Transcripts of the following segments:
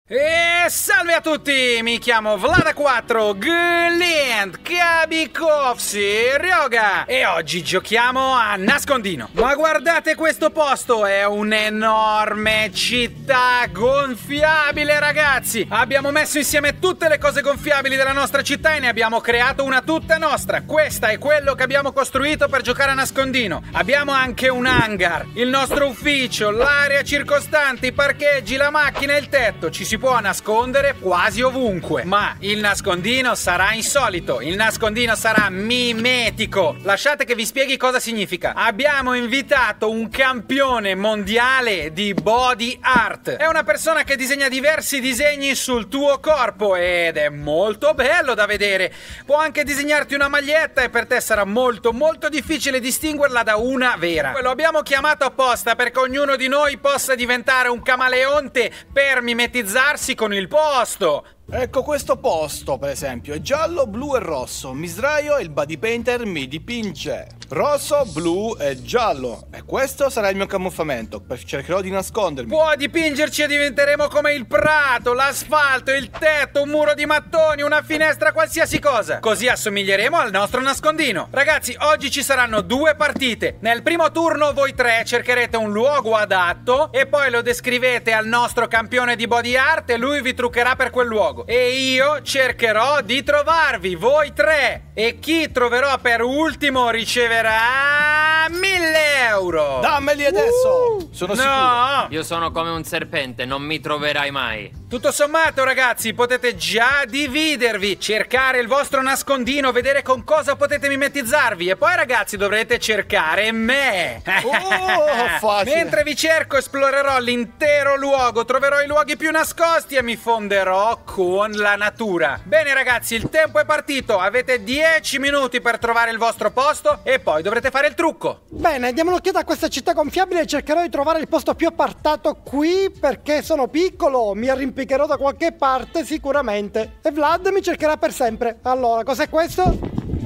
E salve a tutti, mi chiamo Vlada4, Glint, Kabikovsi, Ryoga e oggi giochiamo a nascondino. Ma guardate questo posto, è un'enorme città gonfiabile ragazzi. Abbiamo messo insieme tutte le cose gonfiabili della nostra città e ne abbiamo creato una tutta nostra. Questa è quello che abbiamo costruito per giocare a nascondino. Abbiamo anche un hangar, il nostro ufficio, l'area circostante, i parcheggi, la macchina e il tetto. Ci si può nascondere quasi ovunque, ma il nascondino sarà insolito, il nascondino sarà mimetico. Lasciate che vi spieghi cosa significa. Abbiamo invitato un campione mondiale di body art. È una persona che disegna diversi disegni sul tuo corpo ed è molto bello da vedere. Può anche disegnarti una maglietta e per te sarà molto difficile distinguerla da una vera. Lo abbiamo chiamato apposta perché ognuno di noi possa diventare un camaleonte per mimetizzarsi con il posto. Ecco questo posto, per esempio, è giallo, blu e rosso. Mi sdraio e il body painter mi dipinge. Rosso, blu e giallo. E questo sarà il mio camuffamento. Cercherò di nascondermi. Può dipingerci e diventeremo come il prato, l'asfalto, il tetto, un muro di mattoni, una finestra, qualsiasi cosa. Così assomiglieremo al nostro nascondino. Ragazzi, oggi ci saranno 2 partite. Nel primo turno voi 3 cercherete un luogo adatto e poi lo descrivete al nostro campione di body art e lui vi truccherà per quel luogo. E io cercherò di trovarvi, voi 3. E chi troverò per ultimo riceverà 1000 euro. Dammeli adesso. Sono sicuro. Io sono come un serpente, non mi troverai mai. Tutto sommato ragazzi, potete già dividervi, cercare il vostro nascondino, vedere con cosa potete mimetizzarvi. E poi ragazzi dovrete cercare me. Facile. Mentre vi cerco esplorerò l'intero luogo, troverò i luoghi più nascosti e mi fonderò con la natura. Bene ragazzi, il tempo è partito. Avete 10 minuti per trovare il vostro posto e poi dovrete fare il trucco. Bene, diamo un'occhiata a questa città gonfiabile e cercherò di trovare il posto più appartato qui perché sono piccolo. Mi arrampicherò da qualche parte sicuramente. E Vlad mi cercherà per sempre. Allora, cos'è questo?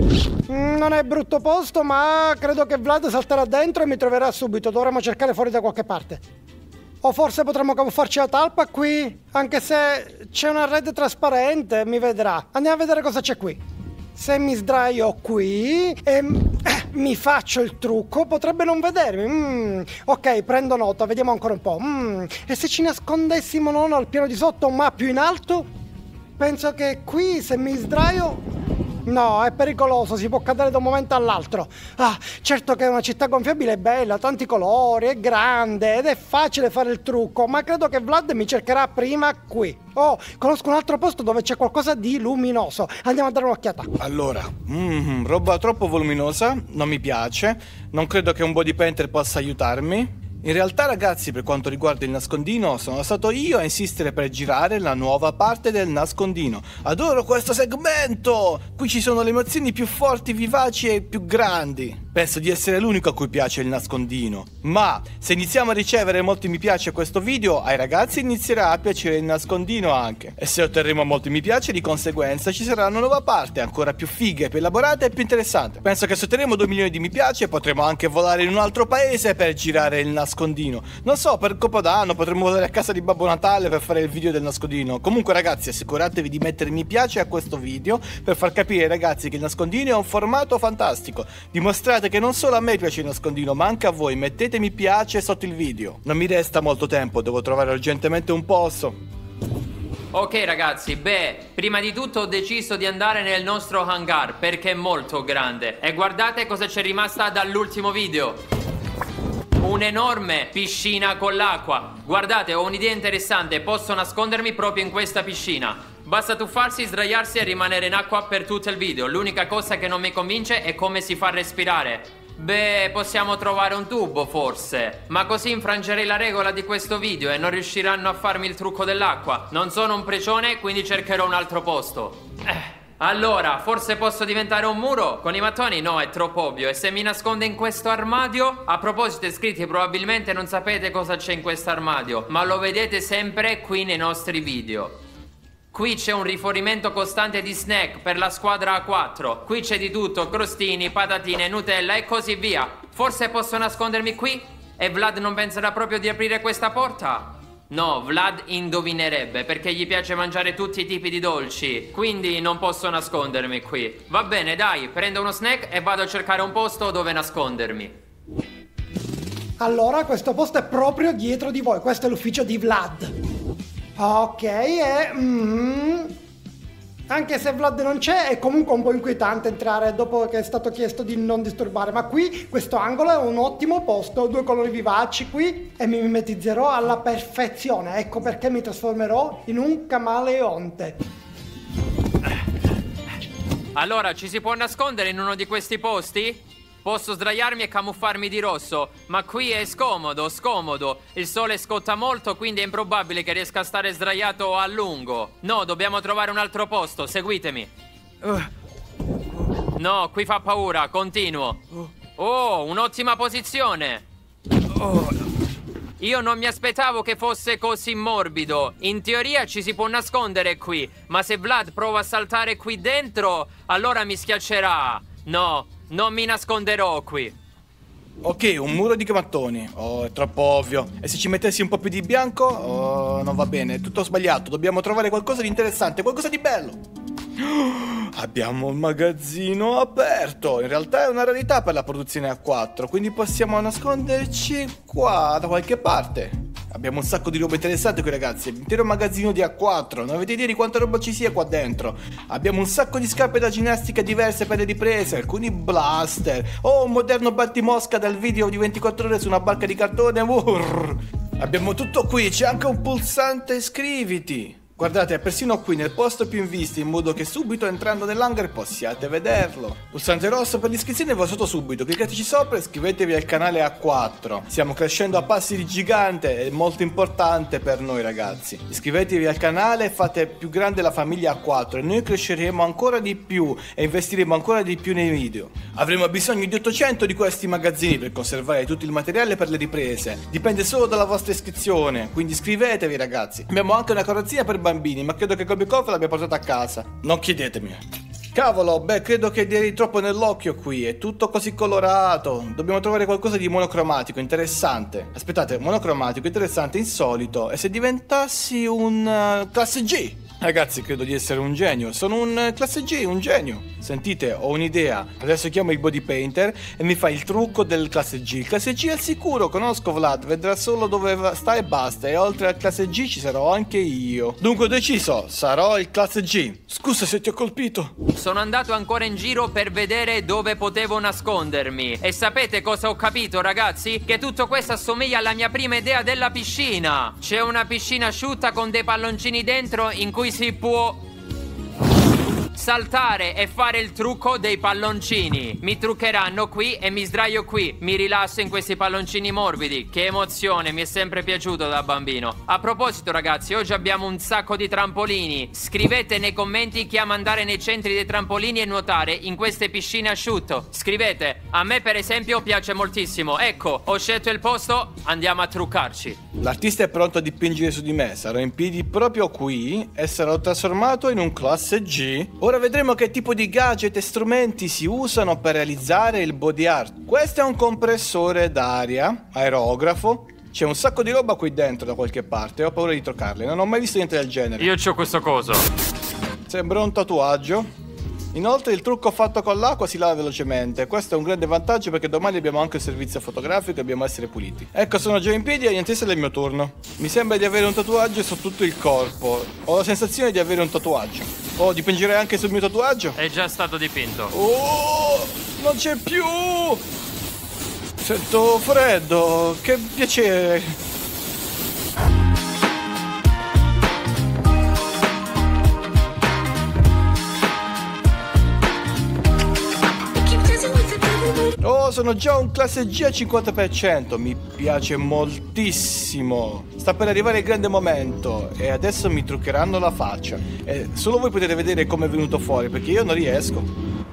Non è brutto posto, ma credo che Vlad salterà dentro e mi troverà subito. Dovremmo cercare fuori da qualche parte. O forse potremmo camuffarci la talpa qui, anche se c'è una rete trasparente, mi vedrà. Andiamo a vedere cosa c'è qui. Se mi sdraio qui e mi faccio il trucco, potrebbe non vedermi. Ok, prendo nota, vediamo ancora un po'. E se ci nascondessimo non al piano di sotto, ma più in alto? Penso che qui, se mi sdraio... No, è pericoloso, si può cadere da un momento all'altro. Certo che una città gonfiabile è bella, tanti colori, è grande ed è facile fare il trucco, ma credo che Vlad mi cercherà prima qui. Oh, conosco un altro posto dove c'è qualcosa di luminoso. Andiamo a dare un'occhiata. Allora, roba troppo voluminosa, non mi piace. Non credo che un body painter possa aiutarmi. In realtà ragazzi, per quanto riguarda il nascondino, sono stato io a insistere per girare la nuova parte del nascondino. Adoro questo segmento! Qui ci sono le emozioni più forti, vivaci e più grandi. Penso di essere l'unico a cui piace il nascondino. Ma se iniziamo a ricevere molti mi piace a questo video, ai ragazzi inizierà a piacere il nascondino anche. E se otterremo molti mi piace, di conseguenza ci sarà una nuova parte, ancora più figa, più elaborata e più interessante. Penso che se otterremo 2 milioni di mi piace, potremo anche volare in un altro paese per girare il nascondino. Non so, per Capodanno potremmo volare a casa di Babbo Natale per fare il video del nascondino. Comunque ragazzi, assicuratevi di mettere mi piace a questo video per far capire ai ragazzi che il nascondino è un formato fantastico. Dimostrate che non solo a me piace il nascondino, ma anche a voi. Mettete mi piace sotto il video. Non mi resta molto tempo, devo trovare urgentemente un posto. Ok ragazzi, prima di tutto ho deciso di andare nel nostro hangar perché è molto grande. E guardate cosa c'è rimasta dall'ultimo video. Un'enorme piscina con l'acqua. Guardate, ho un'idea interessante. Posso nascondermi proprio in questa piscina. Basta tuffarsi, sdraiarsi e rimanere in acqua per tutto il video. L'unica cosa che non mi convince è come si fa a respirare. Possiamo trovare un tubo forse. Ma così infrangerei la regola di questo video e non riusciranno a farmi il trucco dell'acqua. Non sono un precione, quindi cercherò un altro posto. Allora, forse posso diventare un muro? Con i mattoni no, è troppo ovvio. E se mi nascondo in questo armadio? A proposito, iscritti, probabilmente non sapete cosa c'è in questo armadio, ma lo vedete sempre qui nei nostri video. Qui c'è un rifornimento costante di snack per la squadra A4. Qui c'è di tutto, crostini, patatine, Nutella e così via. Forse posso nascondermi qui? E Vlad non penserà proprio di aprire questa porta? No, Vlad indovinerebbe perché gli piace mangiare tutti i tipi di dolci. Quindi non posso nascondermi qui. Va bene, dai, prendo uno snack e vado a cercare un posto dove nascondermi. Allora, questo posto è proprio dietro di voi. Questo è l'ufficio di Vlad. Ok, anche se Vlad non c'è, è comunque un po' inquietante entrare dopo che è stato chiesto di non disturbare. Ma qui, questo angolo è un ottimo posto. 2 colori vivaci qui e mi mimetizzerò alla perfezione. Ecco perché mi trasformerò in un camaleonte. Allora, ci si può nascondere in uno di questi posti? Posso sdraiarmi e camuffarmi di rosso, ma qui è scomodo. Il sole scotta molto, quindi è improbabile che riesca a stare sdraiato a lungo. No, dobbiamo trovare un altro posto, seguitemi. No, qui fa paura, continuo. Oh, un'ottima posizione. Io non mi aspettavo che fosse così morbido. In teoria ci si può nascondere qui, ma se Vlad prova a saltare qui dentro, allora mi schiaccerà. No, non mi nasconderò qui. Ok, un muro di mattoni. Oh, è troppo ovvio. E se ci mettessi un po' più di bianco? Oh, non va bene, è tutto sbagliato. Dobbiamo trovare qualcosa di interessante, qualcosa di bello. Abbiamo un magazzino aperto. In realtà è una rarità per la produzione A4, quindi possiamo nasconderci qua da qualche parte. Abbiamo un sacco di roba interessante qui, ragazzi. L'intero magazzino di A4. Non avete idea di quanta roba ci sia qua dentro. Abbiamo un sacco di scarpe da ginnastica diverse per le riprese, alcuni blaster. Oh, un moderno battimosca dal video di 24 ore su una barca di cartone. Abbiamo tutto qui. C'è anche un pulsante iscriviti. Guardate, è persino qui nel posto più in vista, in modo che subito entrando nell'hangar possiate vederlo. Pulsante rosso per l'iscrizione va sotto subito, cliccateci sopra e iscrivetevi al canale A4. Stiamo crescendo a passi di gigante, è molto importante per noi, ragazzi. Iscrivetevi al canale e fate più grande la famiglia A4 e noi cresceremo ancora di più e investiremo ancora di più nei video. Avremo bisogno di 800 di questi magazzini per conservare tutto il materiale per le riprese. Dipende solo dalla vostra iscrizione, quindi iscrivetevi, ragazzi. Abbiamo anche una carrozzina per bambini, ma credo che Kobikov l'abbia portata a casa. Non chiedetemi. Cavolo, beh, credo che diedi troppo nell'occhio qui. È tutto così colorato. Dobbiamo trovare qualcosa di monocromatico, interessante. Aspettate, monocromatico, interessante, insolito. E se diventassi un classe G? Ragazzi, credo di essere un genio. Sono un classe G, un genio. Sentite, ho un'idea. Adesso chiamo il body painter e mi fa il trucco del classe G. Il classe G è al sicuro, conosco Vlad, vedrà solo dove sta e basta. E oltre al classe G ci sarò anche io. Dunque ho deciso, sarò il classe G. Scusa se ti ho colpito. Sono andato ancora in giro per vedere dove potevo nascondermi. E sapete cosa ho capito, ragazzi? Che tutto questo assomiglia alla mia prima idea della piscina. C'è una piscina asciutta con dei palloncini dentro in cui si può saltare e fare il trucco dei palloncini. Mi truccheranno qui e mi sdraio qui. Mi rilasso in questi palloncini morbidi. Che emozione, mi è sempre piaciuto da bambino. A proposito, ragazzi, oggi abbiamo un sacco di trampolini. Scrivete nei commenti chi ama andare nei centri dei trampolini e nuotare in queste piscine asciutto. Scrivete. A me per esempio piace moltissimo. Ecco, ho scelto il posto, andiamo a truccarci. L'artista è pronto a dipingere su di me. Sarò in piedi proprio qui e sarò trasformato in un classe G. Ora vedremo che tipo di gadget e strumenti si usano per realizzare il body art. Questo è un compressore d'aria, aerografo. C'è un sacco di roba qui dentro da qualche parte, ho paura di toccarle, non ho mai visto niente del genere. Io c'ho questo coso. Sembra un tatuaggio. Inoltre il trucco fatto con l'acqua si lava velocemente. Questo è un grande vantaggio perché domani abbiamo anche il servizio fotografico e dobbiamo essere puliti. Ecco, sono già in piedi e in attesa del mio turno. Mi sembra di avere un tatuaggio su tutto il corpo. Ho la sensazione di avere un tatuaggio. Oh, dipingerei anche sul mio tatuaggio? È già stato dipinto. Oh, non c'è più! Sento freddo, che piacere! Oh, sono già un classe G al 50%, mi piace moltissimo. Sta per arrivare il grande momento e adesso mi truccheranno la faccia. E solo voi potete vedere come è venuto fuori, perché io non riesco.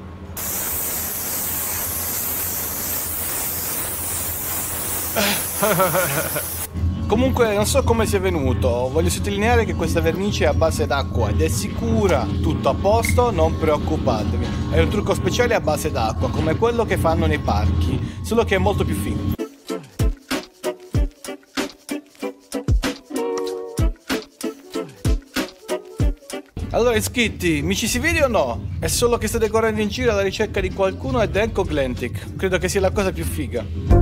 Comunque non so come sia venuto, voglio sottolineare che questa vernice è a base d'acqua ed è sicura, tutto a posto, non preoccupatevi. È un trucco speciale a base d'acqua, come quello che fanno nei parchi, solo che è molto più figo. Allora iscritti, mi ci si vede o no? È solo che state correndo in giro alla ricerca di qualcuno ed ecco Glentic. Credo che sia la cosa più figa.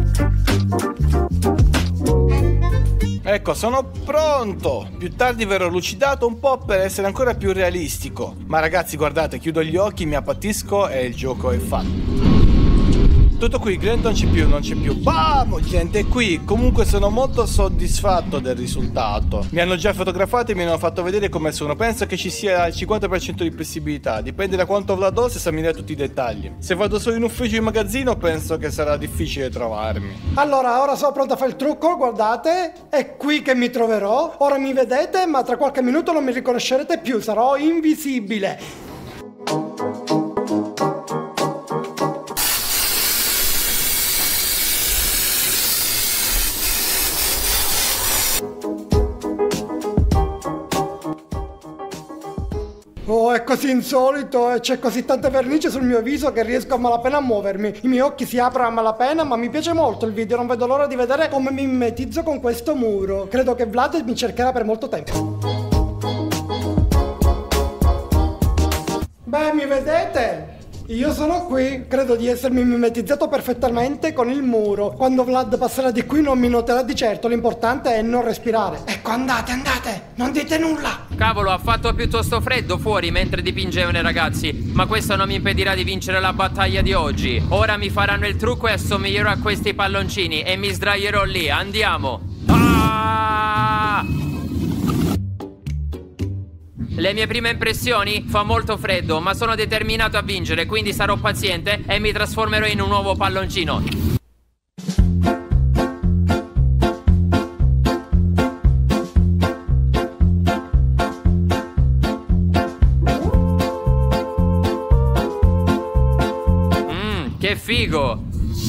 Ecco, sono pronto! Più tardi verrò lucidato un po' per essere ancora più realistico. Ma ragazzi, guardate, chiudo gli occhi, mi appatisco e il gioco è fatto. Tutto qui, Glenn non c'è più. Bam! Gente è qui. Comunque sono molto soddisfatto del risultato. Mi hanno già fotografato e mi hanno fatto vedere come sono. Penso che ci sia il 50% di possibilità. Dipende da quanto Vlad ho, se esaminare tutti i dettagli. Se vado solo in ufficio in magazzino, penso che sarà difficile trovarmi. Allora, ora sono pronta a fare il trucco, guardate. È qui che mi troverò. Ora mi vedete, ma tra qualche minuto non mi riconoscerete più. Sarò invisibile. Oh, è così insolito e c'è così tanta vernice sul mio viso che riesco a malapena a muovermi. I miei occhi si aprono a malapena, ma mi piace molto il video. Non vedo l'ora di vedere come mi mimetizzo con questo muro. Credo che Vlad mi cercherà per molto tempo. Beh, mi vedete? Io sono qui, credo di essermi mimetizzato perfettamente con il muro. Quando Vlad passerà di qui non mi noterà di certo, l'importante è non respirare. Ecco, andate, non dite nulla. Cavolo, ha fatto piuttosto freddo fuori mentre dipingevano i ragazzi, ma questo non mi impedirà di vincere la battaglia di oggi. Ora mi faranno il trucco e assomiglierò a questi palloncini e mi sdraierò lì, andiamo. Ah! Le mie prime impressioni? Fa molto freddo, ma sono determinato a vincere, quindi sarò paziente e mi trasformerò in un nuovo palloncino. Che figo!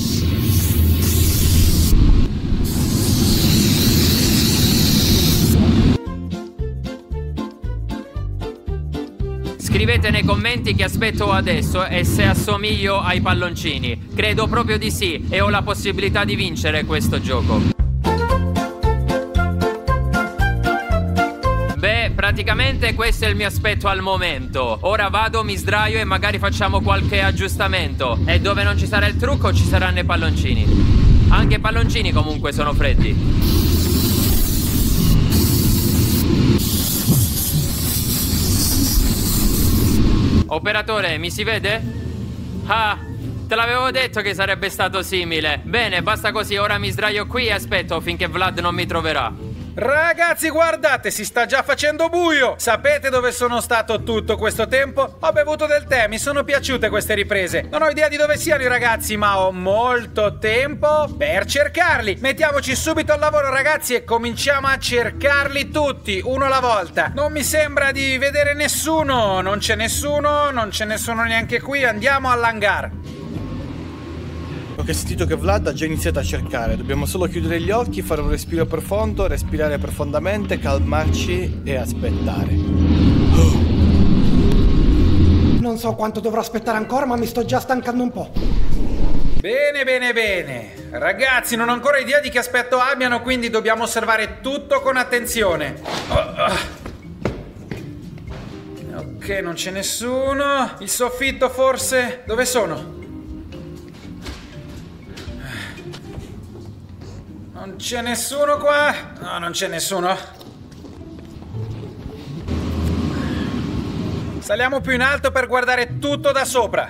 Scrivete nei commenti che aspetto adesso e se assomiglio ai palloncini. Credo proprio di sì e ho la possibilità di vincere questo gioco. Beh, praticamente questo è il mio aspetto al momento. Ora vado, mi sdraio e magari facciamo qualche aggiustamento. E dove non ci sarà il trucco ci saranno i palloncini. Anche i palloncini comunque sono freddi. Operatore, mi si vede? Ah, te l'avevo detto che sarebbe stato simile. Bene, basta così, ora mi sdraio qui e aspetto finché Vlad non mi troverà. Ragazzi, guardate, si sta già facendo buio. Sapete dove sono stato tutto questo tempo? Ho bevuto del tè, mi sono piaciute queste riprese. Non ho idea di dove siano i ragazzi, ma ho molto tempo per cercarli. Mettiamoci subito al lavoro, ragazzi, e cominciamo a cercarli tutti, uno alla volta. Non mi sembra di vedere nessuno. Non c'è nessuno neanche qui. Andiamo all'hangar. Ho sentito che Vlad ha già iniziato a cercare. Dobbiamo solo chiudere gli occhi, fare un respiro profondo, respirare profondamente, calmarci e aspettare. Non so quanto dovrò aspettare ancora, ma mi sto già stancando un po'. Bene. Ragazzi, non ho ancora idea di che aspetto abbiano, quindi dobbiamo osservare tutto con attenzione. Ok, non c'è nessuno. Il soffitto forse? Dove sono? Non c'è nessuno qua? No, non c'è nessuno. Saliamo più in alto per guardare tutto da sopra.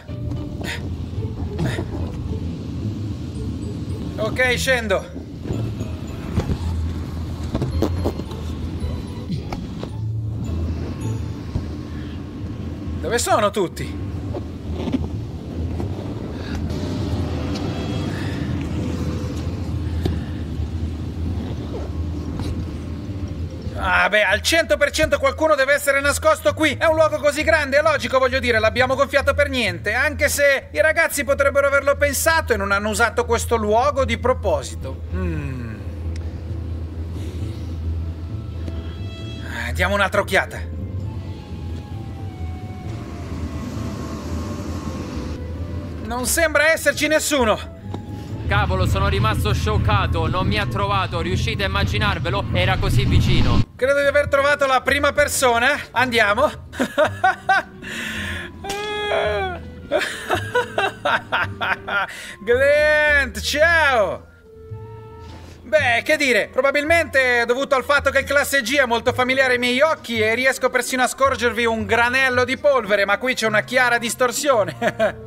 Ok, scendo. Dove sono tutti? Ah beh, al 100% qualcuno deve essere nascosto qui. È un luogo così grande, è logico, voglio dire, l'abbiamo gonfiato per niente. Anche se i ragazzi potrebbero averlo pensato e non hanno usato questo luogo di proposito. Diamo un'altra occhiata. Non sembra esserci nessuno. Cavolo, sono rimasto scioccato, non mi ha trovato, riuscite a immaginarvelo? Era così vicino. Credo di aver trovato la prima persona. Andiamo. Glenn, ciao! Beh, che dire, probabilmente è dovuto al fatto che il classe G è molto familiare ai miei occhi e riesco persino a scorgervi un granello di polvere, ma qui c'è una chiara distorsione.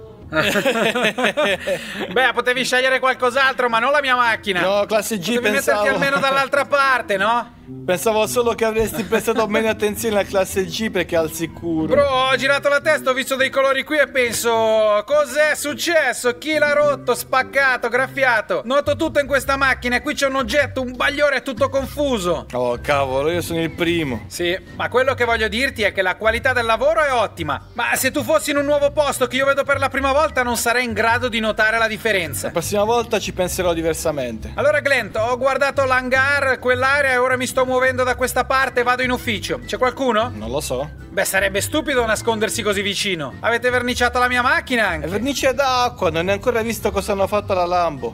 Beh, potevi scegliere qualcos'altro, ma non la mia macchina. No, classe G potevi pensavo... metterti almeno dall'altra parte, no? Pensavo solo che avresti prestato meno attenzione alla classe G perché al sicuro. Bro, ho girato la testa, ho visto dei colori qui e penso: cos'è successo? Chi l'ha rotto, spaccato, graffiato? Noto tutto in questa macchina e qui c'è un oggetto, un bagliore tutto confuso. Oh, cavolo, io sono il primo. Sì, ma quello che voglio dirti è che la qualità del lavoro è ottima. Ma se tu fossi in un nuovo posto che io vedo per la prima volta, non sarei in grado di notare la differenza. La prossima volta ci penserò diversamente. Allora, Glenn, ho guardato l'hangar, quell'area, e ora mi sto muovendo da questa parte e vado in ufficio. C'è qualcuno? Non lo so. Beh, sarebbe stupido nascondersi così vicino. Avete verniciato la mia macchina anche? È vernice d'acqua, non hai ancora visto cosa hanno fatto alla Lambo.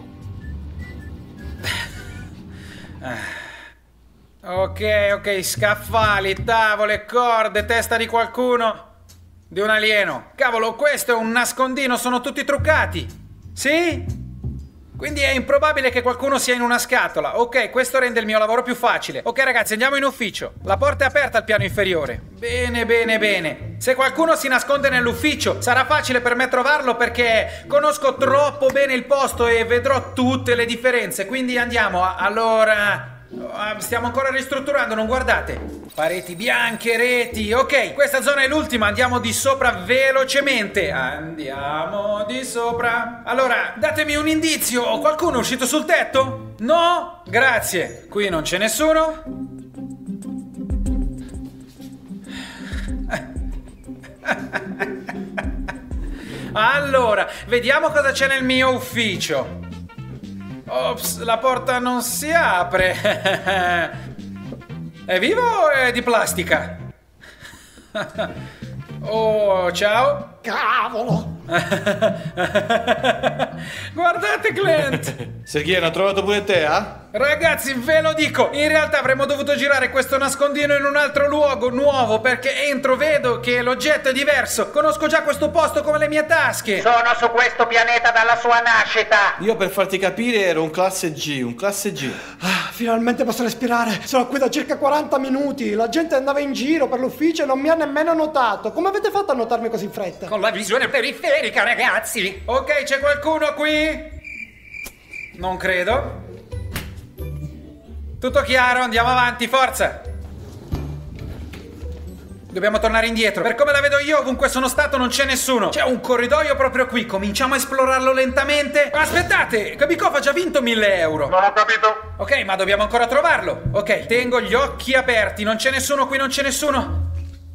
Ok, scaffali, tavole, corde, testa di qualcuno. Di un alieno. Cavolo, questo è un nascondino, sono tutti truccati. Sì? Quindi è improbabile che qualcuno sia in una scatola. Ok, questo rende il mio lavoro più facile. Ok ragazzi, andiamo in ufficio. La porta è aperta al piano inferiore. Bene. Se qualcuno si nasconde nell'ufficio, sarà facile per me trovarlo perché conosco troppo bene il posto e vedrò tutte le differenze. Quindi andiamo. Allora... stiamo ancora ristrutturando, non guardate. Pareti bianche, reti. Ok, questa zona è l'ultima. Andiamo di sopra velocemente. Andiamo di sopra. Allora, datemi un indizio. Qualcuno è uscito sul tetto? No? Grazie. Qui non c'è nessuno. Allora, vediamo cosa c'è nel mio ufficio. Ops, la porta non si apre. È vivo o è di plastica? Oh, ciao. Cavolo! Guardate, Clint! Sergei, hanno trovato pure te, eh? Ragazzi, ve lo dico, in realtà avremmo dovuto girare questo nascondino in un altro luogo nuovo perché entro vedo che l'oggetto è diverso. Conosco già questo posto come le mie tasche. Sono su questo pianeta dalla sua nascita. Io per farti capire ero un classe G. Finalmente posso respirare. Sono qui da circa 40 minuti. La gente andava in giro per l'ufficio e non mi ha nemmeno notato. Come avete fatto a notarmi così in fretta? Con la visione periferica, ragazzi. Ok, c'è qualcuno qui? Non credo. Tutto chiaro, andiamo avanti, forza. Dobbiamo tornare indietro. Per come la vedo io, ovunque sono stato non c'è nessuno. C'è un corridoio proprio qui. Cominciamo a esplorarlo lentamente. Aspettate, Kabikov ha già vinto 1.000 euro. Non ho capito. Ok, ma dobbiamo ancora trovarlo. Ok, tengo gli occhi aperti. Non c'è nessuno qui, non c'è nessuno.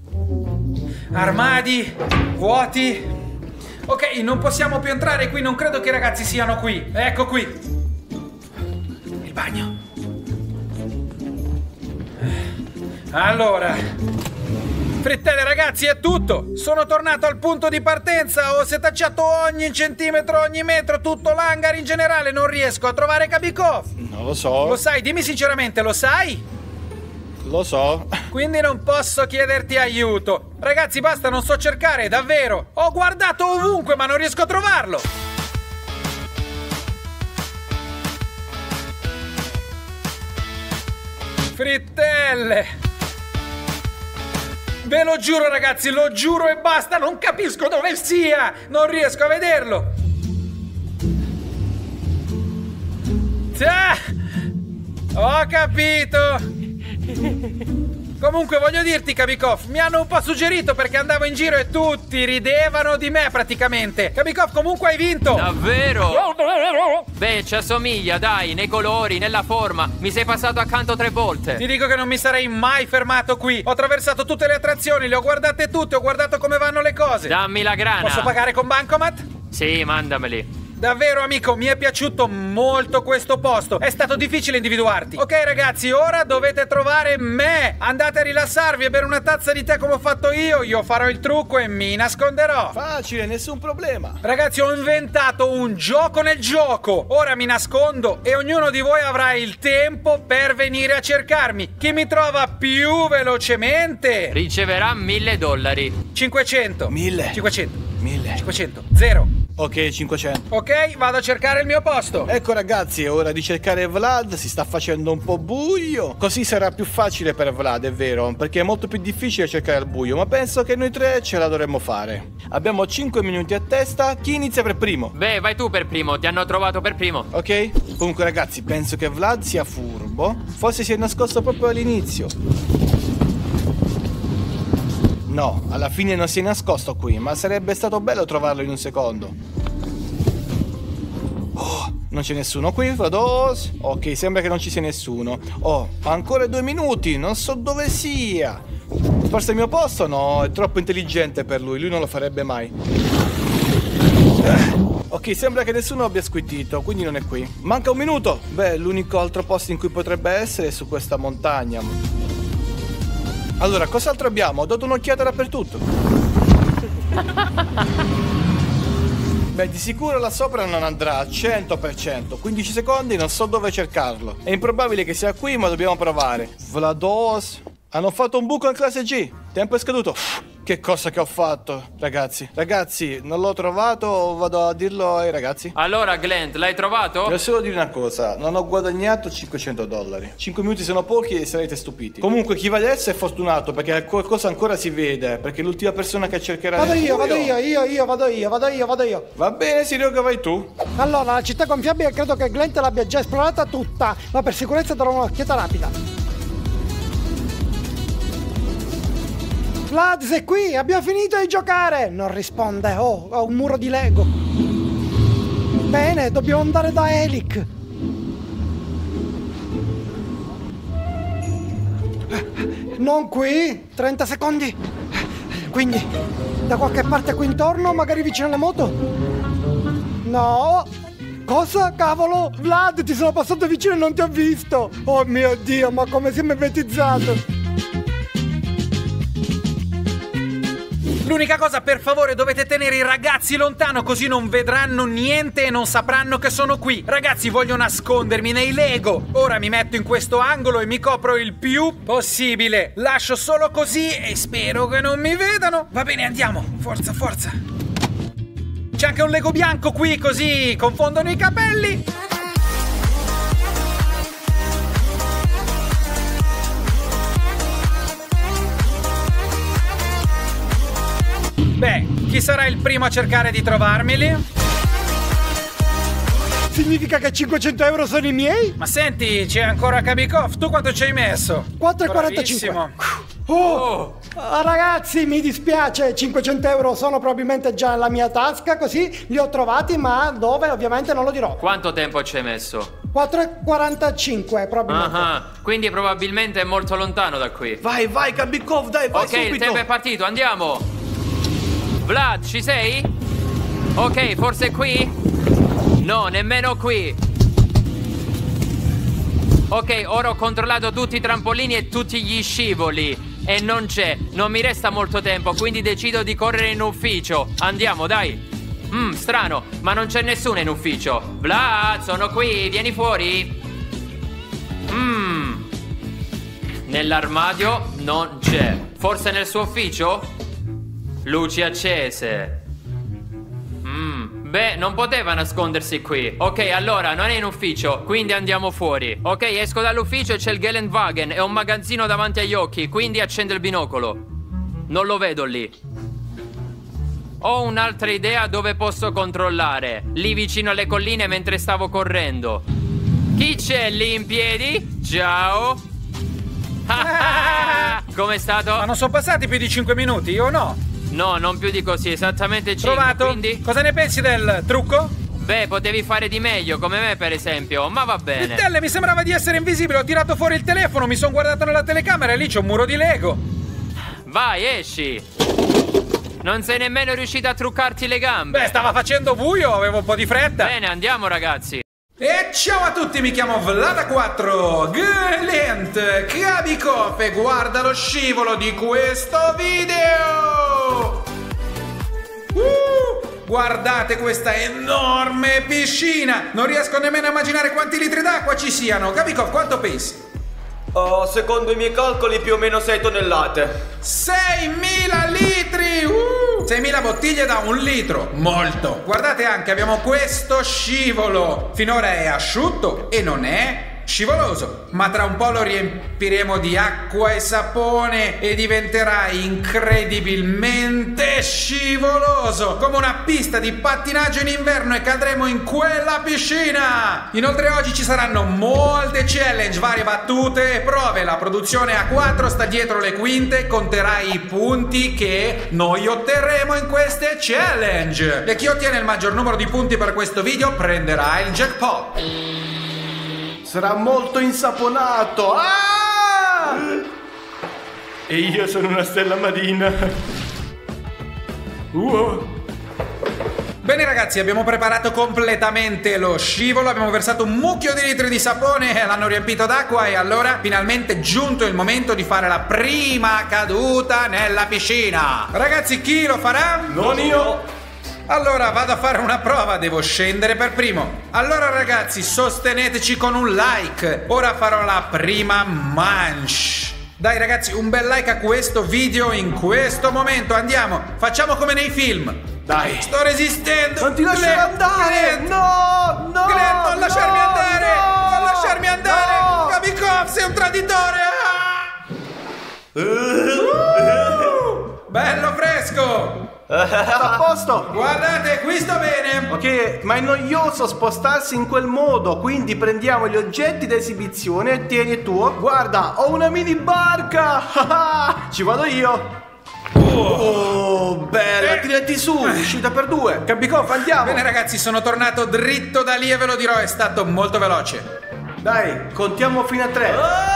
Armadi, vuoti. Ok, non possiamo più entrare qui. Non credo che i ragazzi siano qui. Ecco qui. Il bagno. Allora, frittelle ragazzi, è tutto. Sono tornato al punto di partenza. Ho setacciato ogni centimetro, ogni metro, tutto l'hangar in generale. Non riesco a trovare Kabikov. Non lo so. Lo sai, dimmi sinceramente, lo sai? Lo so. Quindi non posso chiederti aiuto. Ragazzi, basta, non so cercare, davvero. Ho guardato ovunque, ma non riesco a trovarlo. Frittelle. Ve lo giuro ragazzi, lo giuro e basta, non capisco dove sia, non riesco a vederlo. Ho capito. Comunque voglio dirti Kabikov, mi hanno un po' suggerito perché andavo in giro e tutti ridevano di me praticamente. Kabikov, comunque hai vinto. Davvero? Beh, ci assomiglia, dai, nei colori, nella forma. Mi sei passato accanto 3 volte. Ti dico che non mi sarei mai fermato qui. Ho attraversato tutte le attrazioni, le ho guardate tutte, ho guardato come vanno le cose. Dammi la grana. Posso pagare con bancomat? Sì, mandameli. Davvero amico, mi è piaciuto molto questo posto. È stato difficile individuarti. Ok ragazzi, ora dovete trovare me. Andate a rilassarvi e bere una tazza di tè come ho fatto io. Io farò il trucco e mi nasconderò. Facile, nessun problema. Ragazzi, ho inventato un gioco nel gioco. Ora mi nascondo e ognuno di voi avrà il tempo per venire a cercarmi. Chi mi trova più velocemente Riceverà $1000. 500. 1000. 500. 1000. 500. 0. Ok, 500. Ok, vado a cercare il mio posto. Ecco ragazzi, è ora di cercare Vlad, si sta facendo un po' buio. Così sarà più facile per Vlad, è vero, perché è molto più difficile cercare al buio, ma penso che noi tre ce la dovremmo fare. Abbiamo 5 minuti a testa, chi inizia per primo? Beh, vai tu per primo, ti hanno trovato per primo. Ok? Comunque ragazzi, penso che Vlad sia furbo, forse si è nascosto proprio all'inizio. No, alla fine non si è nascosto qui, ma sarebbe stato bello trovarlo in un secondo. Oh, non c'è nessuno qui, Vlados. Ok, sembra che non ci sia nessuno. Oh, ancora 2 minuti, non so dove sia. Forse il mio posto? No, è troppo intelligente per lui non lo farebbe mai. Ok, sembra che nessuno abbia squittito, quindi non è qui. Manca 1 minuto. Beh, l'unico altro posto in cui potrebbe essere è su questa montagna. Allora, cos'altro abbiamo? Ho dato un'occhiata dappertutto. Beh, di sicuro là sopra non andrà al 100%. 15 secondi, non so dove cercarlo. È improbabile che sia qui, ma dobbiamo provare. Vlados. Hanno fatto un buco in classe G. Tempo è scaduto. Che cosa che ho fatto, ragazzi. Ragazzi, non l'ho trovato, vado a dirlo ai ragazzi. Allora, Glenn, l'hai trovato? Devo solo dire una cosa, non ho guadagnato $500. 5 minuti sono pochi e sarete stupiti. Comunque chi va adesso è fortunato perché qualcosa ancora si vede, perché l'ultima persona che cercherà... Vado io. Va bene, Sirioga, vai tu. Allora, la città gonfiabile credo che Glenn te l'abbia già esplorata tutta, ma per sicurezza darò un'occhiata rapida. Vlad, sei qui? Abbiamo finito di giocare! Non risponde. Oh, ho un muro di Lego. Bene, dobbiamo andare da Helic. Non qui? 30 secondi. Quindi, da qualche parte qui intorno, magari vicino alle moto? No. Cosa? Cavolo? Vlad, ti sono passato vicino e non ti ho visto. Oh mio Dio, ma come sei mimetizzato. L'unica cosa, per favore, dovete tenere i ragazzi lontano, così non vedranno niente e non sapranno che sono qui. Ragazzi, voglio nascondermi nei Lego. Ora mi metto in questo angolo e mi copro il più possibile. Lascio solo così e spero che non mi vedano. Va bene, andiamo. Forza, forza. C'è anche un Lego bianco qui, così confondono i capelli. Beh, chi sarà il primo a cercare di trovarmi lì? Significa che 500 euro sono i miei? Ma senti, c'è ancora Kabikov, tu quanto ci hai messo? 4,45. Oh! Ragazzi, mi dispiace, 500 euro sono probabilmente già nella mia tasca, così li ho trovati, ma dove ovviamente non lo dirò. Quanto tempo ci hai messo? 4,45 probabilmente. Quindi probabilmente è molto lontano da qui. Vai, Kabikov, dai, vai subito. Ok, il tempo è partito, andiamo. Vlad, ci sei? Ok, forse qui? No, nemmeno qui. Ok, ora ho controllato tutti i trampolini e tutti gli scivoli e non c'è. Non mi resta molto tempo, quindi decido di correre in ufficio. Andiamo, dai. Strano, ma non c'è nessuno in ufficio. Vlad, sono qui, vieni fuori. Nell'armadio non c'è. Forse nel suo ufficio? Luci accese. Beh, non poteva nascondersi qui. Ok, allora, non è in ufficio, quindi andiamo fuori. Ok, esco dall'ufficio e c'è il Geländewagen e un magazzino davanti agli occhi, quindi accendo il binocolo. Non lo vedo lì. Ho un'altra idea dove posso controllare. Lì vicino alle colline mentre stavo correndo. Chi c'è lì in piedi? Ciao. Com'è stato? Ma non sono passati più di 5 minuti, o no? No, non più di così, esattamente 5. Trovato? Quindi? Cosa ne pensi del trucco? Beh, potevi fare di meglio, come me per esempio, ma va bene. Telle, mi sembrava di essere invisibile, ho tirato fuori il telefono, mi sono guardato nella telecamera e lì c'è un muro di Lego. Vai, esci. Non sei nemmeno riuscito a truccarti le gambe. Beh, stava facendo buio, avevo un po' di fretta. Bene, andiamo ragazzi. E ciao a tutti, mi chiamo Vlada4, Glent Kabikov e guarda lo scivolo di questo video! Guardate questa enorme piscina! Non riesco nemmeno a immaginare quanti litri d'acqua ci siano. Kabikov, quanto pensi? Secondo i miei calcoli più o meno 6 tonnellate. 6.000 litri! 6.000 bottiglie da 1 litro. Molto. Guardate anche, abbiamo questo scivolo. Finora è asciutto e non è scivoloso, ma tra un po' lo riempiremo di acqua e sapone e diventerà incredibilmente scivoloso, come una pista di pattinaggio in inverno, e cadremo in quella piscina. Inoltre oggi ci saranno molte challenge, varie battute e prove. La produzione A4 sta dietro le quinte, conterà i punti che noi otterremo in queste challenge, e chi ottiene il maggior numero di punti per questo video prenderà il jackpot. Sarà molto insaponato. Ah! E io sono una stella marina. Bene ragazzi, abbiamo preparato completamente lo scivolo, abbiamo versato un mucchio di litri di sapone e l'hanno riempito d'acqua, e allora finalmente è giunto il momento di fare la prima caduta nella piscina. Ragazzi, chi lo farà? Non io. Allora vado a fare una prova, devo scendere per primo. Allora ragazzi, sosteneteci con un like. Ora farò la prima manche. Dai ragazzi, un bel like a questo video in questo momento. Andiamo, facciamo come nei film. Dai. Sto resistendo. Non ti lascerò andare. No, no. Glenn, non lasciarmi andare. No, non lasciarmi andare. no. Kabikov, sei un traditore. Bello fresco. A posto. Guardate, qui sto bene. Ok, ma è noioso spostarsi in quel modo, quindi prendiamo gli oggetti da esibizione e tieni il tuo. Guarda, ho una mini barca. Ci vado io. Oh, bella, tirati su, uscita per 2. Kabikov, andiamo. Bene ragazzi, sono tornato dritto da lì e ve lo dirò, è stato molto veloce. Dai, contiamo fino a 3.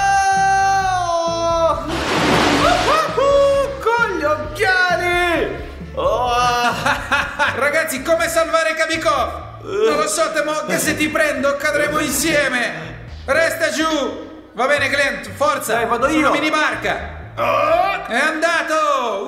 Con gli occhiali. Ragazzi, come salvare Kabikov? Non lo so, temo che se ti prendo cadremo insieme. Resta giù. Va bene Glent, forza. Dai, vado io. Sulla mini barca. È andato.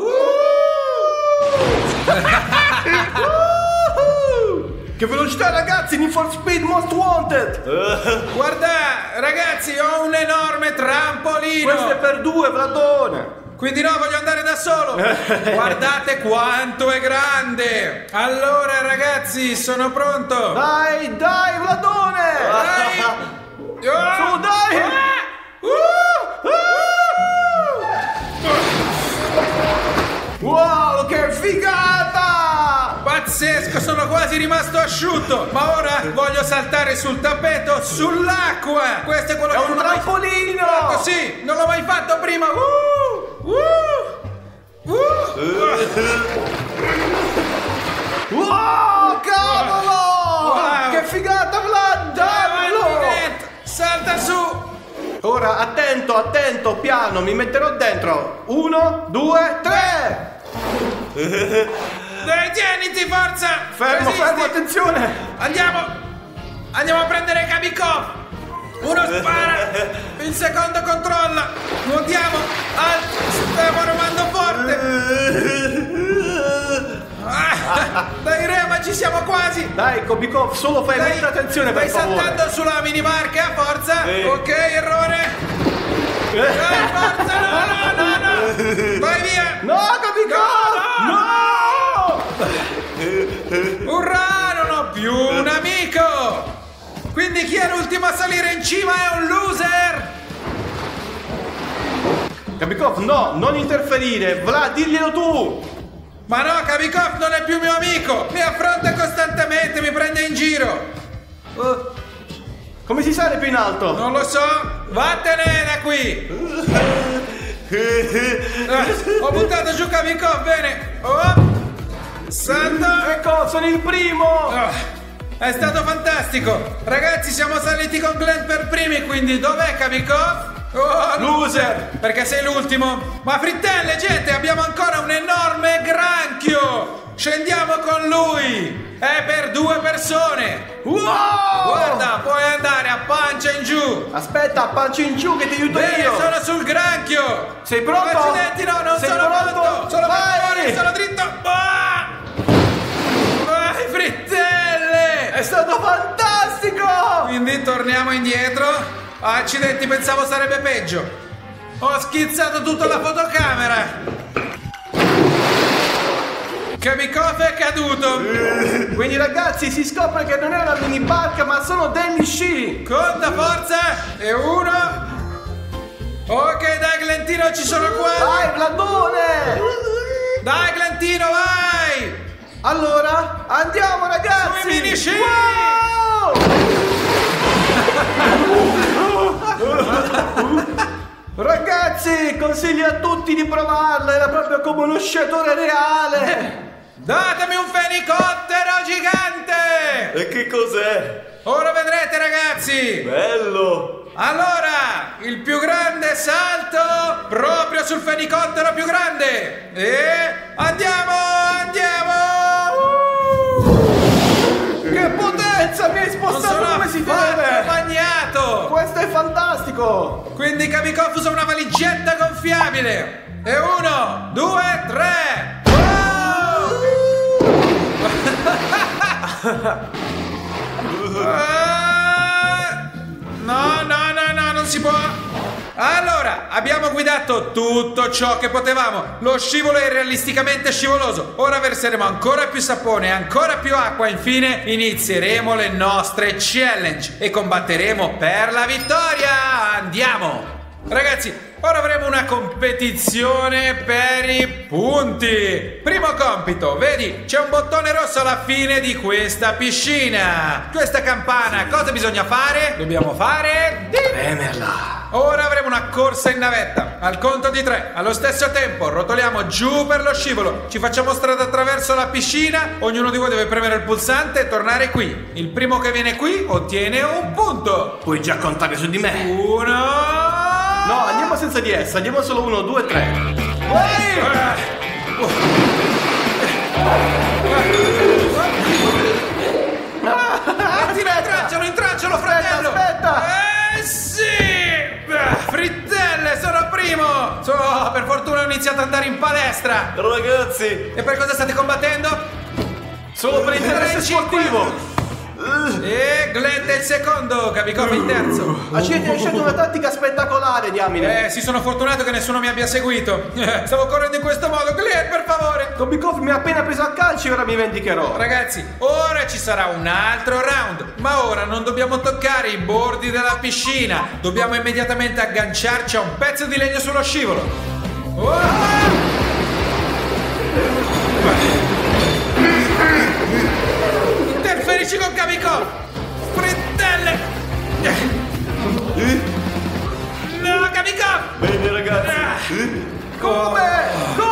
Che velocità ragazzi, Need for Speed Most Wanted. Guarda ragazzi, ho un enorme trampolino. Questo è per 2, Vladone. Quindi no, voglio andare da solo. Guardate quanto è grande. Allora ragazzi, sono pronto. Dai, Vladone. Dai. Su, dai. Wow, che figata. Pazzesco, sono quasi rimasto asciutto. Ma ora voglio saltare sul tappeto, sull'acqua. Questo è quello È che un non ho mai trampolino. fatto. Sì, non l'ho mai fatto prima. Wow, cavolo. Wow. Che figata, Vlad. Dallo. Salta su. Ora, attento, piano, mi metterò dentro. 1, 2, 3. Dai, tieniti, forza. Fermo, Resisti. attenzione. Andiamo a prendere Kabikov. Uno spara, il secondo controlla. Nuotiamo, stiamo remando forte. Dai Rema, ci siamo quasi. Dai, Kabikov, solo fai molta attenzione, per stai favore. saltando sulla mini barca, forza. Ok, errore. Dai, forza, no. Vai via. No, Kabikov. No. Urrà, non ho più un amico. Quindi chi è l'ultimo a salire in cima è un loser. Kabikov, no, non interferire. Vlad, diglielo tu. Ma no, Kabikov non è più mio amico. Mi affronta costantemente, mi prende in giro. Come si sale più in alto? Non lo so. Vattene da qui. Ho buttato giù Kabikov, bene. Salto. Ecco, sono il primo. È stato fantastico. Ragazzi, siamo saliti con Glenn per primi, quindi dov'è Kabikov? Loser. Perché sei l'ultimo. Ma frittelle, gente, abbiamo ancora un enorme granchio. Scendiamo con lui! È per 2 persone! Wow! Guarda, puoi andare a pancia in giù! Aspetta, pancia in giù che ti aiuto Bene, io! sono sul granchio! Sei pronto? Accidenti, no, non Sei sono pronto? pronto! Sono Vai! pronto, sono dritto! Ah! Vai, frittelle! È stato fantastico! Quindi torniamo indietro. Accidenti, pensavo sarebbe peggio. Ho schizzato tutta la fotocamera. Kabikov è caduto. Quindi ragazzi, si scopre che non è una mini barca, ma sono degli sci! Conta, forza. E 1. Ok, dai, Glentino, ci sono qua. Vai, Vladone! Dai, Glentino, vai. Allora, andiamo ragazzi! Sui mini sci. Ragazzi, consiglio a tutti di provarlo, era proprio come uno sciatore reale! Datemi un fenicottero gigante. E che cos'è? Ora vedrete, ragazzi. Bello! Allora, il più grande salto proprio sul fenicottero più grande. E andiamo, andiamo. Che potenza, mi hai Non spostato sono come si affatto deve! bagnato. Questo è fantastico! Quindi Kabikov usa una valigetta gonfiabile. E 1, 2, 3. No, non si può. Allora, abbiamo guidato tutto ciò che potevamo. Lo scivolo è realisticamente scivoloso. Ora verseremo ancora più sapone, ancora più acqua. Infine inizieremo le nostre challenge e combatteremo per la vittoria. Andiamo! Ragazzi, ora avremo una competizione per i punti. Primo compito, vedi, c'è un bottone rosso alla fine di questa piscina. Questa campana, cosa bisogna fare? Dobbiamo fare... Premerla! Ora avremo una corsa in navetta. Al conto di 3, allo stesso tempo, rotoliamo giù per lo scivolo. Ci facciamo strada attraverso la piscina. Ognuno di voi deve premere il pulsante e tornare qui. Il primo che viene qui ottiene un punto. Puoi già contare su di me! 1... No, andiamo senza di essa, andiamo solo 1, 2, 3. Intralcialo, fratello! Aspetta! Sì! Frittelle, sono primo! Per fortuna ho iniziato ad andare in palestra! Ragazzi! E per cosa state combattendo? Solo per interesse sportivo! E Glenn è il secondo, Kabikov il terzo. Accidenti, hai scelto una tattica spettacolare, diamine! Si sono fortunato che nessuno mi abbia seguito. Stavo correndo in questo modo. Glenn, per favore! Kabikov mi ha appena preso a calci e ora mi vendicherò! Ragazzi, ora ci sarà un altro round. Ma ora non dobbiamo toccare i bordi della piscina. Dobbiamo immediatamente agganciarci a un pezzo di legno sullo scivolo. Interferisci con Kabikov! Frittelle! No, Kabikov! Bene ragazzi! Come?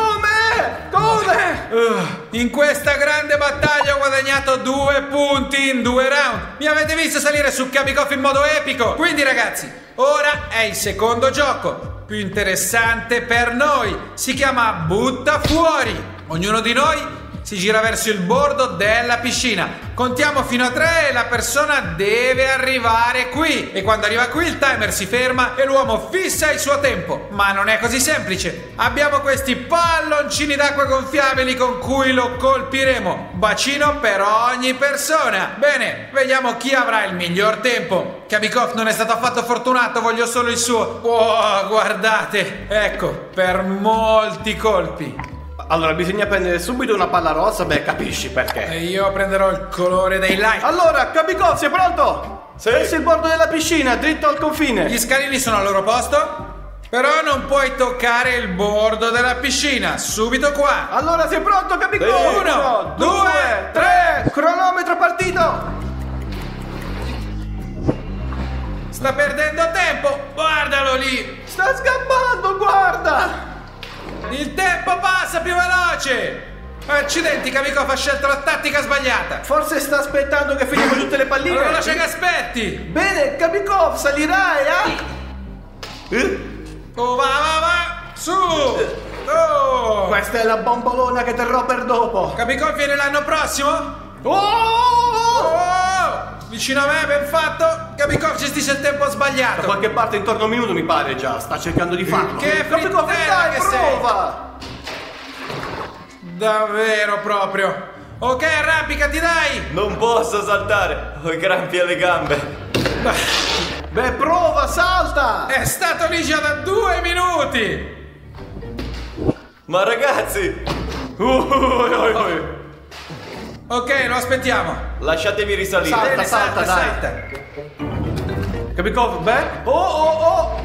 In questa grande battaglia ho guadagnato 2 punti in 2 round. Mi avete visto salire su Kabikov in modo epico. Quindi ragazzi, ora è il secondo gioco, più interessante per noi. Si chiama Butta Fuori. Ognuno di noi si gira verso il bordo della piscina. Contiamo fino a 3 e la persona deve arrivare qui. E quando arriva qui il timer si ferma e l'uomo fissa il suo tempo. Ma non è così semplice. Abbiamo questi palloncini d'acqua gonfiabili con cui lo colpiremo. Bacino per ogni persona. Bene, vediamo chi avrà il miglior tempo. Kabikov non è stato affatto fortunato, voglio solo il suo. Oh, guardate. Ecco, per molti colpi. Allora, bisogna prendere subito una palla rossa, beh, capisci perché. E io prenderò il colore dei like. Allora, Kabikov, sei pronto? Sì. Verso il bordo della piscina, dritto al confine. Gli scalini sono al loro posto, però non puoi toccare il bordo della piscina. Subito qua. Allora, sei pronto, Kabikov? 1, 2, 3, cronometro partito. Sta perdendo tempo. Guardalo lì. Sta scappando, guarda. Il tempo passa più veloce. Accidenti, Kabikov ha scelto la tattica sbagliata. Forse sta aspettando che finiamo tutte le palline. Allora lascia che aspetti. Bene, Kabikov, salirai, Oh, va, su. Oh! Questa è la bombolona che terrò per dopo. Capicò viene l'anno prossimo? Oh! Oh! Vicino a me, ben fatto. Capicò gestisce il tempo Da sbagliato. qualche parte intorno a un minuto mi pare già. Sta cercando di farlo. Che Capicò, frittella dai, che sei. prova! Davvero proprio. Ok, arrampicati, dai. Non posso saltare, ho i crampi alle gambe. Beh, prova, salta! È stato lì già da 2 minuti. Ma ragazzi, Ok, lo aspettiamo. lasciatemi risalire. Salta, Bene, salta, dai. salta. Capicò, beh? Oh!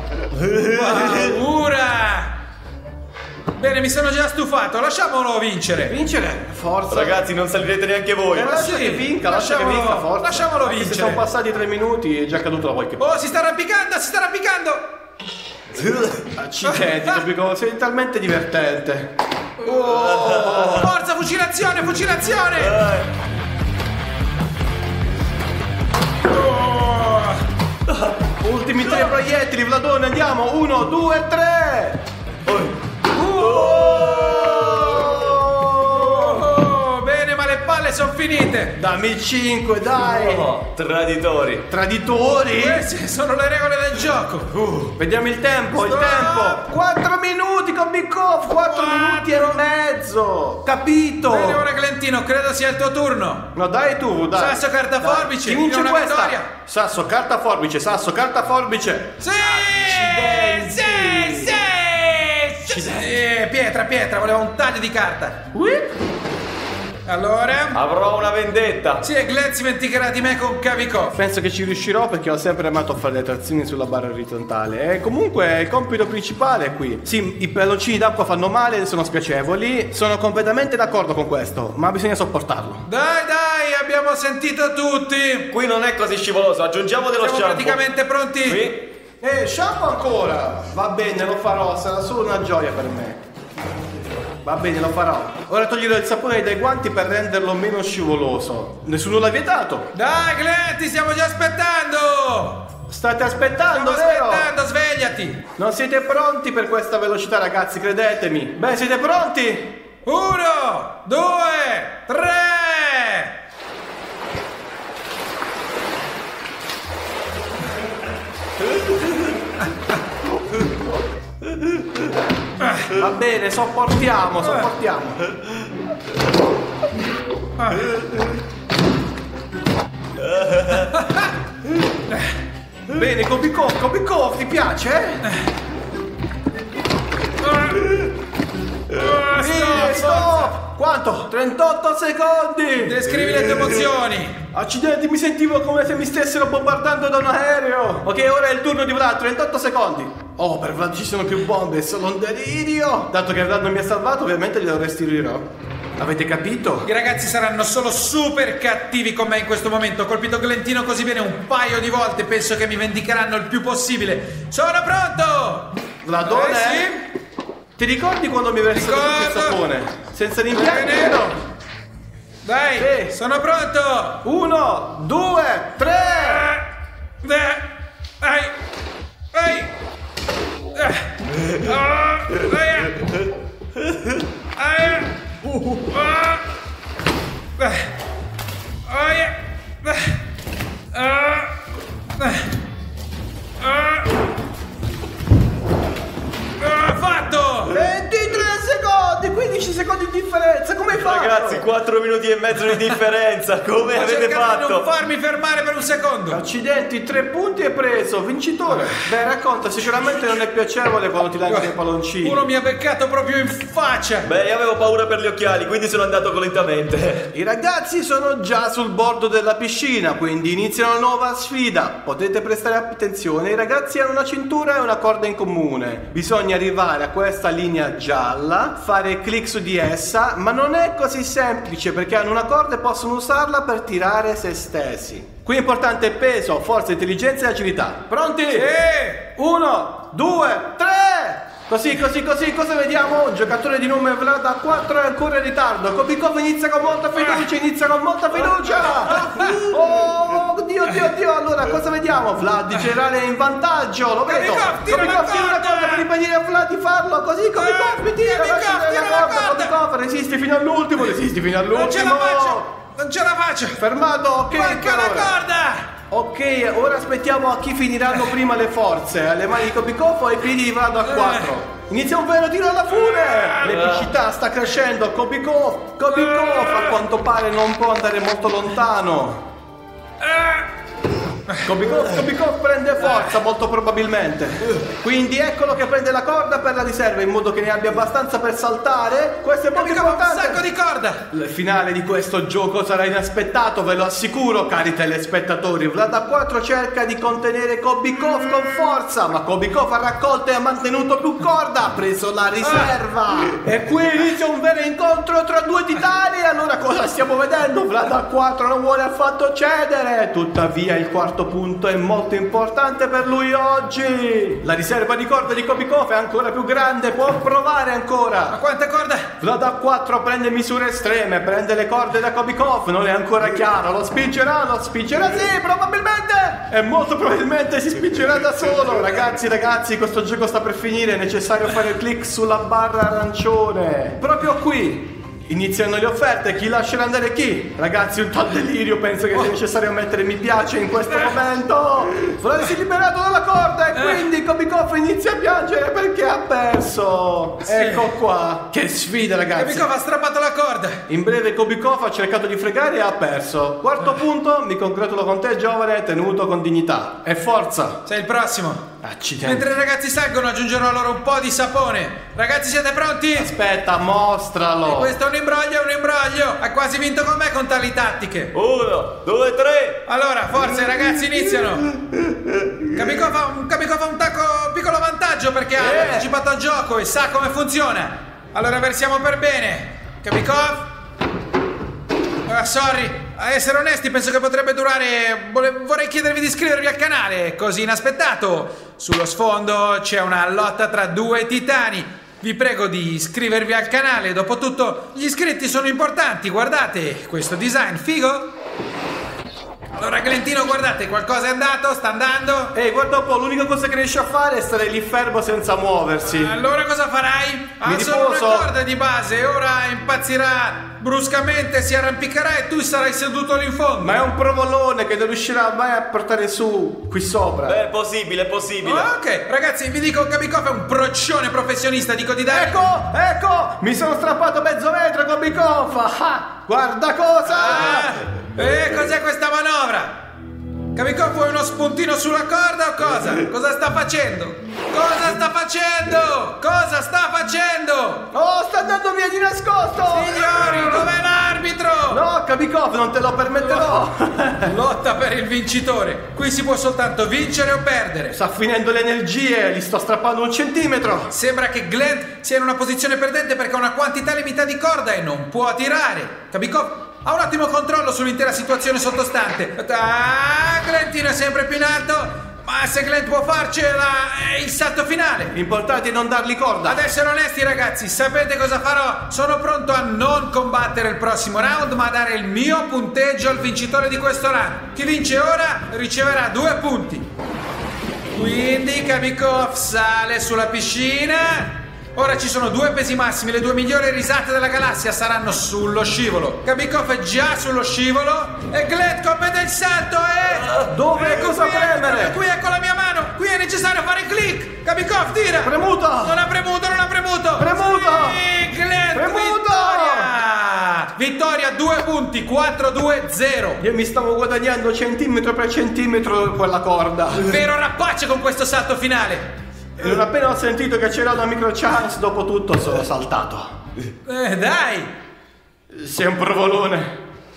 Paura. Bene, mi sono già stufato. Lasciamolo vincere. Vincere, forza. Ragazzi, non salirete neanche voi. Lascia sì, che vinca, lascia che lasciamolo- vinca, forza. lasciamolo Anche se vincere. sono passati 3 minuti e è già caduto da qualche parte. Oh, si sta arrampicando, si sta arrampicando. Accidenti, Capicò, sei talmente divertente. Forza, fucilazione, fucilazione. Ultimi 3 proiettili, Vladone, andiamo. 1, 2, 3. Oh, bene, ma le palle sono finite. Dammi 5, dai. Oh, traditori. Traditori. Queste sono le regole del gioco. Vediamo il tempo, il Stop. tempo. 4 minuti con Bickoff, 4 minuti e mezzo. Capito? Bene, ora Glentino, credo sia il tuo turno. No, dai tu, dai. Sasso, carta, Dai. forbice, Chi vince una questa? vittoria. Sasso, carta, forbice, sasso, carta, forbice. Sì! Accidenti. Sì! Sì! Pietra, voleva un taglio di carta. Allora? Avrò una vendetta. Sì, e Glenn si dimenticherà di me con Capicò. Penso che ci riuscirò perché ho sempre amato fare le trazioni sulla barra orizzontale. E comunque il compito principale è qui. Sì, i palloncini d'acqua fanno male, sono spiacevoli. Sono completamente d'accordo con questo, ma bisogna sopportarlo. Dai, abbiamo sentito tutti. Qui non è così scivoloso, aggiungiamo dello Siamo shampoo. praticamente pronti. Qui. Shampoo ancora! Va bene, lo farò, sarà solo una gioia per me. Va bene, lo farò. Ora toglierò il sapone dai guanti per renderlo meno scivoloso. Nessuno l'ha vietato. Dai, Glenn, ti stiamo già aspettando. State aspettando, Stiamo vero? aspettando, svegliati. Non siete pronti per questa velocità, ragazzi, credetemi. Beh, siete pronti? 1, 2, 3. Va bene, sopportiamo. Bene, Kobe, ti piace? Stop! Quanto? 38 secondi! Descrivi le tue emozioni. Accidenti, mi sentivo come se mi stessero bombardando da un aereo. Ok, ora è il turno di Vlad, 38 secondi. Oh, per Vlad ci sono più bombe, è solo un delirio. Dato che Vlad non mi ha salvato, ovviamente glielo restituirò. Avete capito? I ragazzi saranno solo super cattivi con me in questo momento. Ho colpito Glentino così bene un paio di volte. Penso che mi vendicheranno il più possibile. Sono pronto! Vladone? Sì? Ti ricordi quando mi versato tutto il Ricordo. sapone? Senza rimpianto? Bene. No. Dai, Sì. sono pronto! 1, 2, 3! Fatto! 23 secondi, 15 secondi di differenza, come hai fatto? Ragazzi, 4 minuti e mezzo di differenza. Come Ho avete cercato di non fatto? farmi fermare per un secondo. Accidenti, 3 punti hai preso, vincitore. Beh, racconta, sicuramente non è piacevole quando ti lanci i palloncini. Uno mi ha beccato proprio in faccia. Beh, io avevo paura per gli occhiali, quindi sono andato lentamente. I ragazzi sono già sul bordo della piscina, quindi inizia una nuova sfida. Potete prestare attenzione, i ragazzi hanno una cintura e una corda in comune. Bisogna arrivare a questa linea gialla, fare clic su di essa, ma non è così semplice perché hanno una corda e possono usarla per tirare se stessi. Qui è importante peso, forza, intelligenza e agilità. Pronti? Sì. 1, 2, 3! Così, cosa vediamo? Un giocatore di nome Vlad a 4 è ancora in ritardo. Kobikov inizia con molta fiducia, Oh, Oddio. Allora, cosa vediamo? Vlad generale in vantaggio, lo vedo. tira la corda per impedire a Vlad di farlo. Così, Kobikov, mi tira. tira la corda. Kobikov, resisti fino all'ultimo. Non ce la faccio. Fermato, ok. Manca la corda. Ok, ora aspettiamo a chi finiranno prima le forze. Alle mani di Kobikov o ai piedi di Vlad a 4. Inizia un vero tiro alla fune! L'epicità sta crescendo, Kobikov a quanto pare non può andare molto lontano. Kobikov prende forza molto probabilmente. Quindi eccolo che prende la corda per la riserva in modo che ne abbia abbastanza per saltare. Questo è molto importante. Un sacco di corda. Il finale di questo gioco sarà inaspettato, ve lo assicuro, cari telespettatori. Vlad a 4 cerca di contenere Kobikov con forza, ma Kobikov ha raccolto e ha mantenuto più corda, ha preso la riserva. E qui inizia un vero incontro tra due titani. Allora cosa stiamo vedendo? Vlad a 4 non vuole affatto cedere. Tuttavia il quarto punto è molto importante per lui oggi. La riserva di corda di Kobikov è ancora più grande, può provare ancora. Ma quante corde? Vlad a 4 prende misure estreme, prende le corde da Kobikov, non è ancora chiaro, lo spingerà sì, probabilmente, e molto probabilmente si spingerà da solo. Ragazzi, questo gioco sta per finire, è necessario fare clic sulla barra arancione. Proprio qui iniziano le offerte, chi lascerà andare chi? Ragazzi, un tal delirio, penso che sia necessario mettere mi piace in questo momento. Vlad si è liberato dalla corda e quindi Kobikov inizia a piangere perché ha perso. Sì. Ecco qua, che sfida ragazzi. Kobikov ha strappato la corda. In breve Kobikov ha cercato di fregare e ha perso. Quarto punto, mi congratulo con te giovane, tenuto con dignità. E forza. Sei il prossimo. Accidenti. Mentre i ragazzi salgono aggiungerò loro un po' di sapone. Ragazzi, siete pronti? Aspetta, mostralo. Questo è un imbroglio. Ha quasi vinto con me con tali tattiche. 1, 2, 3. Allora, forza, i ragazzi iniziano. Kobikov ha un piccolo vantaggio perché ha partecipato al gioco e sa come funziona. Allora versiamo per bene. Kobikov. Sorry, a essere onesti penso che potrebbe durare. Vorrei chiedervi di iscrivervi al canale, così inaspettato. Sullo sfondo c'è una lotta tra due titani. Vi prego di iscrivervi al canale, dopotutto gli iscritti sono importanti. Guardate questo design figo. Allora Glentino, guardate, qualcosa è andato, sta andando. Ehi, guarda un po', l'unica cosa che riesce a fare è stare lì fermo senza muoversi. Allora cosa farai? Mi Ha solo una riposo. corda di base, ora impazzirà bruscamente, si arrampicherà e tu sarai seduto lì in fondo. Ma è un provolone che non riuscirà mai a portare su qui sopra. È possibile. Ok, ragazzi, vi dico che Kobikov è un procione professionista, dico di dare. Ecco, mi sono strappato mezzo metro Kobikov. Ah, guarda cosa. Cos'è questa manovra? Kobikov, vuoi uno spuntino sulla corda o cosa? Cosa sta facendo? Oh, sta andando via di nascosto. Signori, dov'è l'arbitro? No, Kobikov, non te lo permetterò. Lotta per il vincitore. Qui si può soltanto vincere o perdere. Sta finendo le energie, gli sto strappando 1 centimetro. Sembra che Glenn sia in una posizione perdente perché ha una quantità limitata di corda e non può tirare. Kobikov ha un ottimo controllo sull'intera situazione sottostante. Glentino è sempre più in alto. Ma se Glenn può farcela, è il salto finale. L'importante è non dargli corda. Ad essere onesti ragazzi, sapete cosa farò? Sono pronto a non combattere il prossimo round, ma a dare il mio punteggio al vincitore di questo round. Chi vince ora riceverà 2 punti. Quindi Kobikov sale sulla piscina. Ora ci sono 2 pesi massimi, le 2 migliori risate della galassia saranno sullo scivolo. Kobikov è già sullo scivolo e Glenn compie il salto e... Dove? Cosa premere? Qui ecco la mia mano, qui è necessario fare click. Kobikov tira. Premuto. Non ha premuto. Premuto. Sì, Glenn, Premuto. Vittoria 2 punti, 4-2-0. Io mi stavo guadagnando centimetro per centimetro quella corda. Vero rapace con questo salto finale. E non appena ho sentito che c'era una micro chance, dopo tutto sono saltato. Dai. Sei un provolone.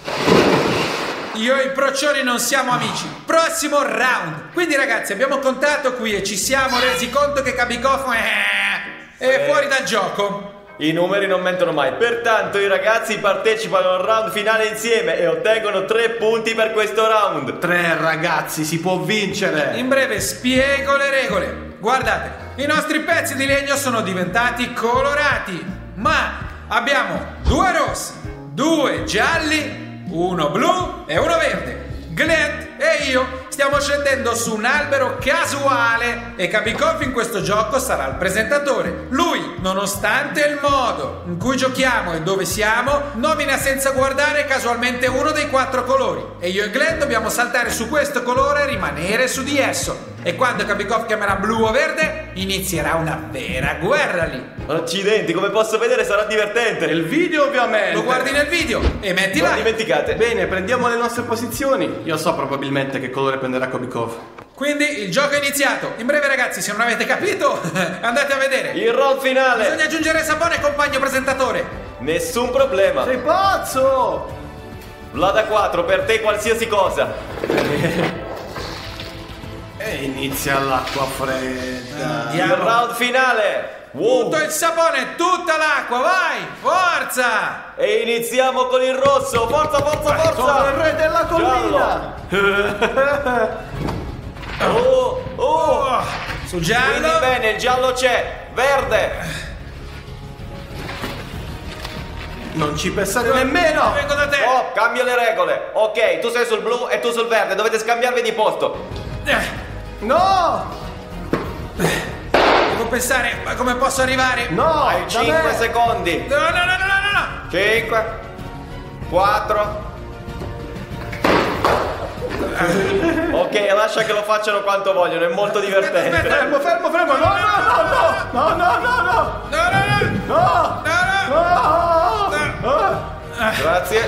Io e i procioni non siamo amici. Prossimo round. Quindi ragazzi, abbiamo contato qui e ci siamo resi conto che Kobikov è fuori dal gioco. I numeri non mentono mai, pertanto i ragazzi partecipano al round finale insieme e ottengono 3 punti per questo round. 3 ragazzi, si può vincere. In breve spiego le regole. Guardate, i nostri pezzi di legno sono diventati colorati, ma abbiamo 2 rossi, 2 gialli, 1 blu e 1 verde. Glenn e io stiamo scendendo su un albero casuale e Kabikov in questo gioco sarà il presentatore. Lui, nonostante il modo in cui giochiamo e dove siamo, nomina senza guardare casualmente uno dei 4 colori e io e Glenn dobbiamo saltare su questo colore e rimanere su di esso. E quando Kabikov chiamerà blu o verde, inizierà una vera guerra lì. Accidenti, come posso vedere sarà divertente. Il video ovviamente. Lo guardi nel video e metti Non like. dimenticate. Bene, prendiamo le nostre posizioni. Io so probabilmente che colore prenderà Kabikov. Quindi il gioco è iniziato. In breve ragazzi, se non avete capito, andate a vedere. Il round finale. Bisogna aggiungere sapone, compagno presentatore. Nessun problema. Sei pazzo! Vlada 4, per te qualsiasi cosa. E inizia l'acqua fredda. Il round finale. Wow. Tutto il sapone, tutta l'acqua, vai! Forza! E iniziamo con il rosso. Forza, forza, forza. Sono il re della collina. Oh. Su Quindi giallo. bene, il giallo c'è. Verde. Non ci pensate nemmeno. Vengo da te. Oh, cambio le regole. Ok, tu sei sul blu e tu sul verde. Dovete scambiarvi di posto. No! Devo pensare, ma come posso arrivare? No! Hai 5 secondi. No, no, no, no, no, no. 5 4. Ok, lascia che lo facciano quanto vogliono, è molto divertente. Aspetta. Fermo, fermo, fermo! No, no, no, no! No, no, no, no! No, no, no. No! No, no. Grazie.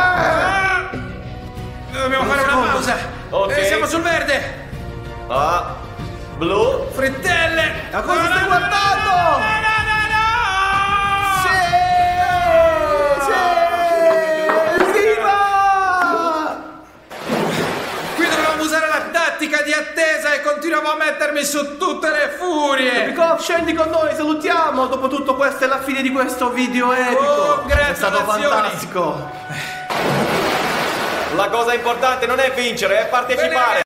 Dobbiamo fare una pausa. Ok. Siamo sul verde. Ah, blu. Frittelle. A cosa stai guardando? No, no, no, no. Sì! Viva! Qui dovevamo usare la tattica di attesa e continuavo a mettermi su tutte le furie. Kabikov, scendi con noi, salutiamo! Dopo tutto questo è la fine di questo video epico! È stato fantastico! La cosa importante non è vincere, è partecipare.